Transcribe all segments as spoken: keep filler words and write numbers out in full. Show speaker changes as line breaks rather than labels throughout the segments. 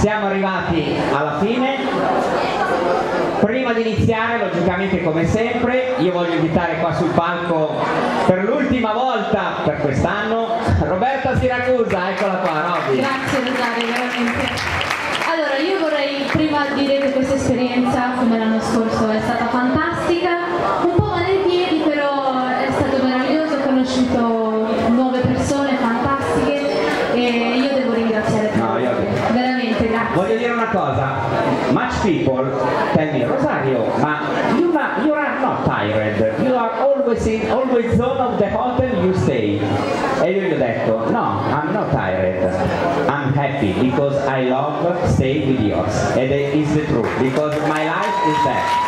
siamo arrivati alla fine. Prima di iniziare, logicamente come sempre, io voglio invitare qua sul palco per l'ultima volta per quest'anno Roberta Siracusa, eccola qua, Robby.
Grazie Rosario, veramente. Allora, io vorrei prima dire che questa esperienza, come l'anno scorso, è stata fantastica, un po' male ai piedi, però è stato meraviglioso, ho conosciuto nuove persone fantastiche e io devo ringraziare tutti.
No, io...
veramente, grazie.
Voglio dire una cosa, much people tell me, Rosario, ma you, not, you are not tired, you are always in always zone of the hotel you stay. E io gli ho detto, no, I'm not tired, I'm happy because I love stay with yours. And it is the truth, because my life is that.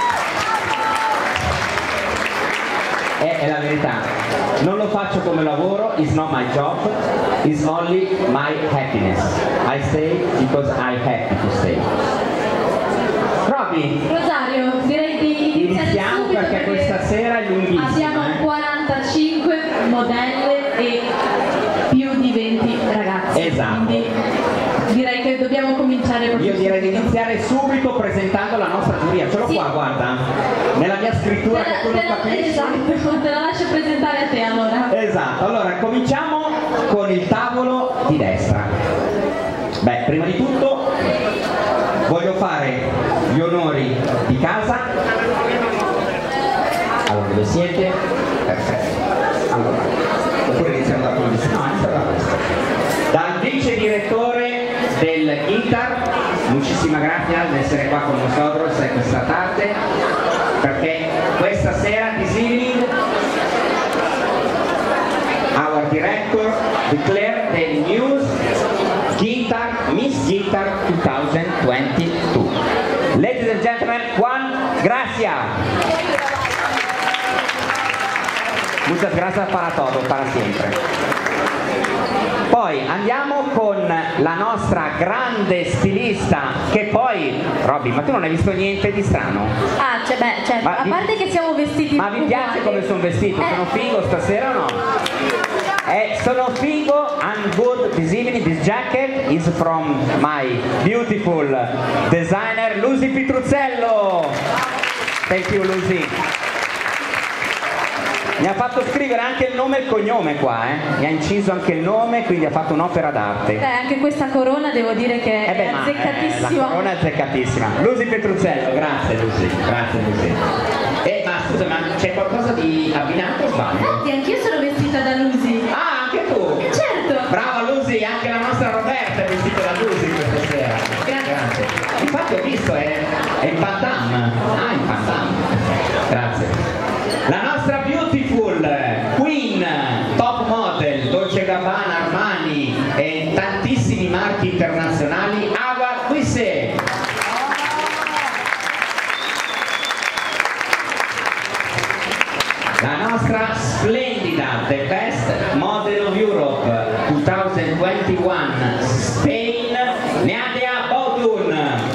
È, è la verità, non lo faccio come lavoro, it's not my job, it's only my happiness. I stay because I'm happy to stay. Robby,
Rosario, direi di iniziare
iniziamo
subito
perché, perché questa sera è lunghissima.
Abbiamo
eh?
quarantacinque modelle e più di venti ragazzi.
Esatto.
Quindi direi che dobbiamo cominciare proprio.
Io direi di iniziare subito presentando la nostra giuria. Ce l'ho sì. qua, guarda, nella mia scrittura
te
che tu non capisci.
Esatto, te la lascio presentare a te allora.
Esatto, allora cominciamo con il tavolo di destra. Beh, prima di tutto voglio fare gli onori di casa. Allora, dove siete? Perfetto. Allora, oppure iniziamo da quello di no, iniziamo da questo. Dal vice direttore del INTAR, muchísimas gracias di essere qua con nosotros questa tarde, perché questa sera, this evening, our director declared the news Gintar, Miss Gintar twenty twenty-two. Ladies and gentlemen, Juan Gracia. Muchas gracias para todo, para siempre. Poi andiamo con la nostra grande stilista, che poi, Robby, ma tu non hai visto niente di strano?
Ah, cioè, beh, cioè,
ma
a
vi,
parte che siamo vestiti
ma vi piace come sono vestito?
Eh.
Sono figo stasera o no? Eh, sono figo, I'm good this evening. This jacket is from my beautiful designer Lucy Pitruzzello. Thank you, Lucy. Mi ha fatto scrivere anche il nome e il cognome qua, eh? Mi ha inciso anche il nome, quindi ha fatto un'opera d'arte.
Beh, anche questa corona devo dire che
eh beh,
è
ma,
azzeccatissima.
Eh, la corona è azzeccatissima. Lucy Pitruzzello, grazie Lucy, grazie Lucy. Eh, ma scusa, ma c'è qualcosa di abbinato o sbaglio?
Infatti, anch'io sono vestita da Lucy.
Ah, anche tu?
Certo!
Brava Lucy, anche la nostra Roberta è vestita da Lucy questa sera.
Grazie.
Grazie. Infatti ho visto, è, è in Van Damme. Ah, in Van Damme. Grazie. La nostra beautiful queen, top model, Dolce Gabbana, Armani e tantissimi marchi internazionali, Ava Quisse. La nostra splendida, the best model of Europe twenty twenty-one, Spain, Nadia Baudun.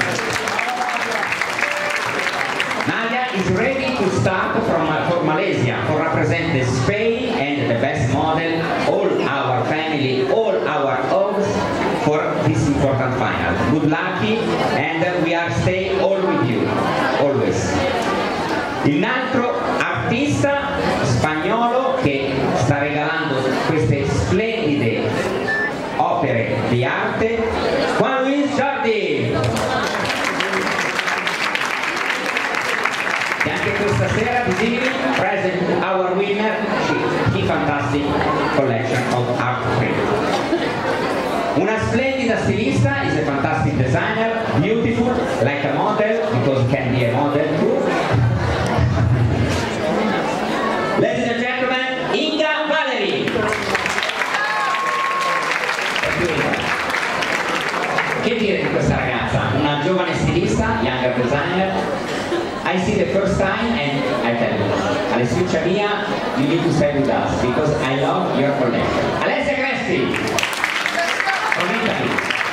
Nadia is ready to start from for Malaysia, for represent the Spain and the best model, all our family, all our homes for this important final. Good luck and we are stay all with you, always. Un altro artista spagnolo che sta regalando queste splendide opere di arte, Juan Luis Jordi. E anche questa sera this evening present our winner, the fantastic collection of art print. Una splendida stilista, is a fantastic designer, beautiful, like a model, because can be a model too. Ladies and gentlemen, Inga Valeri. Che dire di questa ragazza? Una giovane stilista, younger designer. I see the first time and I tell you, Alessia mia, you need to stay with us because I love your collection. Alessia Cresti, from Italy.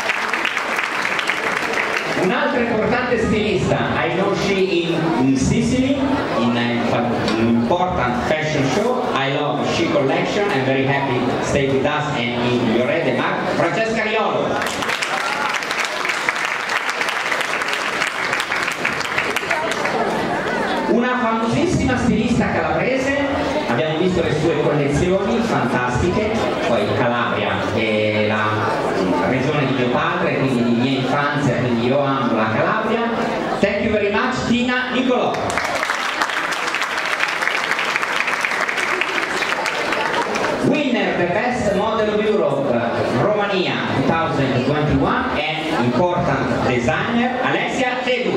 Un'altra importante stilista, I know she in, in Sicily, in an important fashion show. I love she collection. I'm very happy to stay with us and in Lloret de Mar. Francesca Riolo. famosissima stilista calabrese, abbiamo visto le sue collezioni fantastiche, poi Calabria è la regione di mio padre, quindi di mia infanzia, quindi io amo la Calabria. Thank you very much, Tina Nicolò. Winner the Best Model of Europe Romania twenty twenty-one and Important Designer Alessia Edu.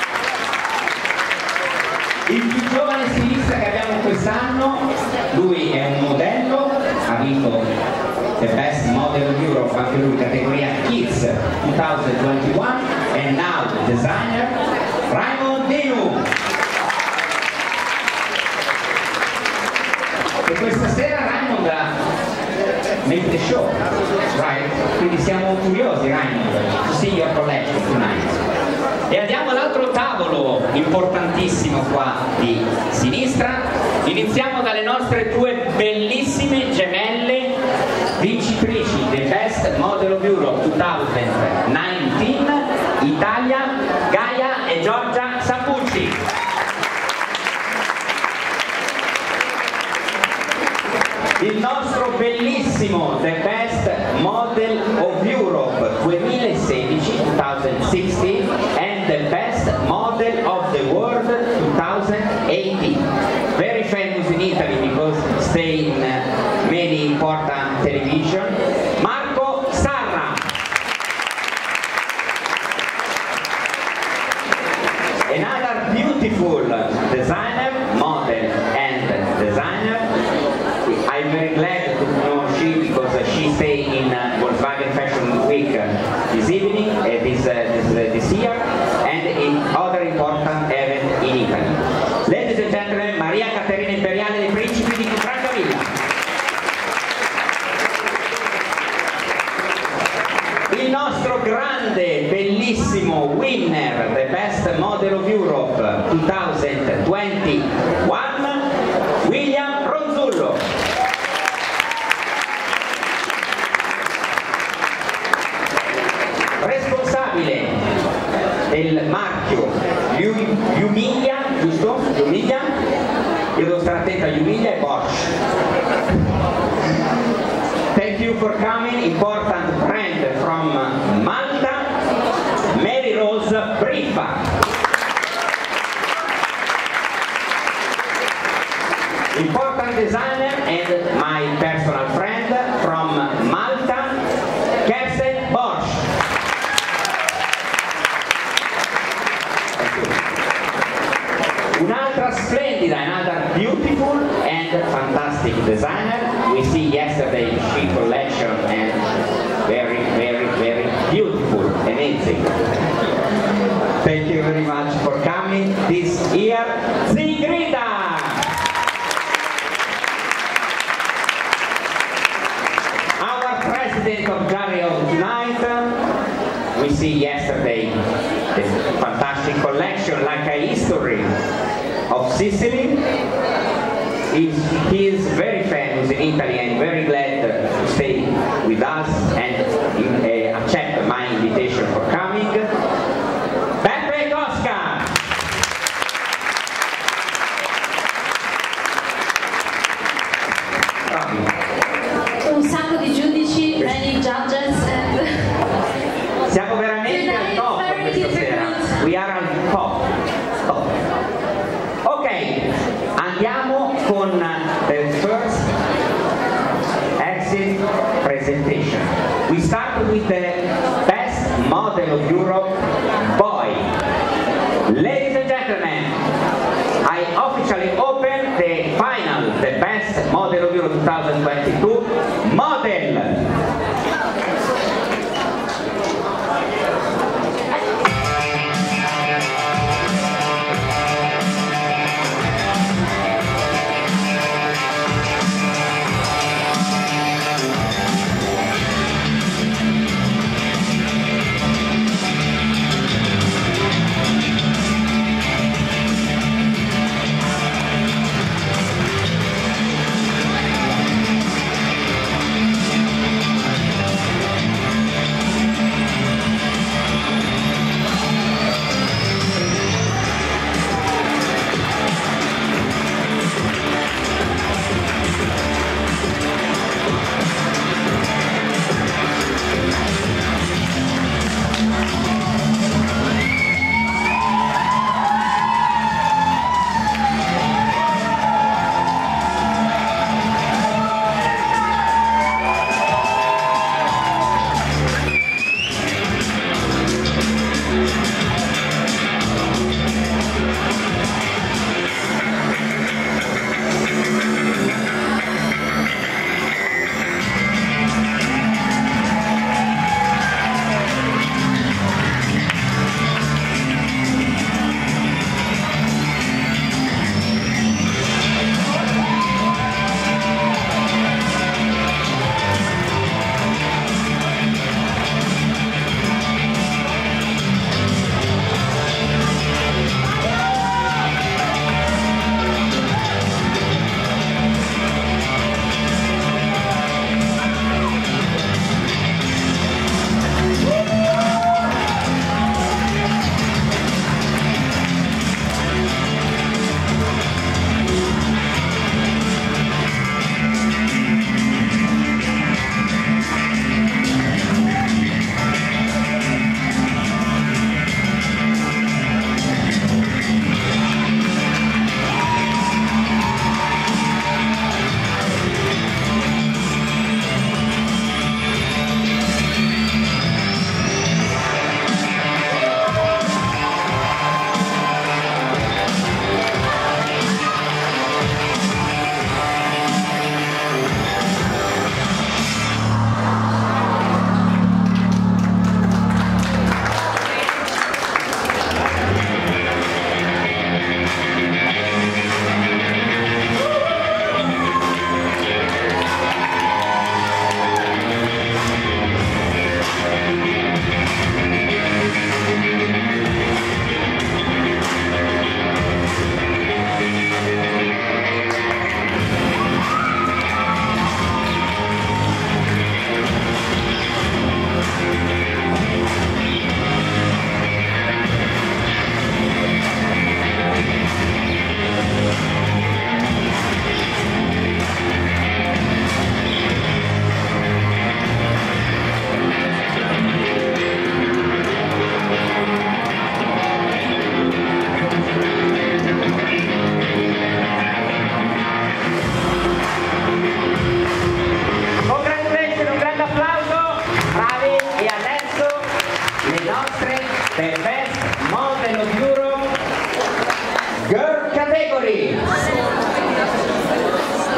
Il più giovane stilista che abbiamo quest'anno, lui è un modello, ha vinto the Best Model of Europe, anche lui categoria Kids twenty twenty-one, and now the designer Raimond Dinu. E questa sera Raimond make the show, right? Quindi siamo curiosi, Raimond, to see your collection tonight. E andiamo all'altro tavolo importantissimo qua di sinistra. Iniziamo dalle nostre due bellissime gemelle vincitrici del Best Model of Europe twenty nineteen, Italia, Gaia e Giorgia Sapucci. Il nostro bellissimo The Best Model of Europe twenty sixteen and the Best Model of the World twenty eighteen. Very famous in Italy because stay in uh, many important television. Marco Sarra. Another beautiful designer, model and designer. I'm very glad to know she because she stayed in uh, Volkswagen Fashion Week uh, this evening, uh, this, uh, this, uh, this year, and in other important events in Italy. Ladies and gentlemen, Maria Caterina Imperiale dei Principi di Francavilla. Il nostro grande, bellissimo winner, the Best Model of Europe twenty twenty-one, William Ronzullo. Responsabile del marchio Jumilia, giusto? Jumilia? Io devo stare attento a Jumilia e Bosch. Thank you for coming, important friend from Malta, Mary Rose Briffa. Important designer and my personal friend from Malta, Kerstin Bosch. Un'altra splendida, another beautiful and fantastic designer. We see yesterday she collection and very, very, very beautiful, amazing. Thank you very much for coming this year, Sigrida. Our president of Gario tonight. We see yesterday the fantastic collection, like a history of Sicily. He's, he is very famous in Italy and very glad to stay with us and uh, accept my invitation for coming. Beppe Cosca!
Un sacco di giudici, many judges. And
siamo veramente al top questa sera. We are al top. top. Ok, andiamo con the first exit presentation. We start with the Best Model of Europe Boy. Ladies and gentlemen, I officially open the final, the Best Model of Europe twenty twenty-two Model. the Best Model of Europe Girl Category.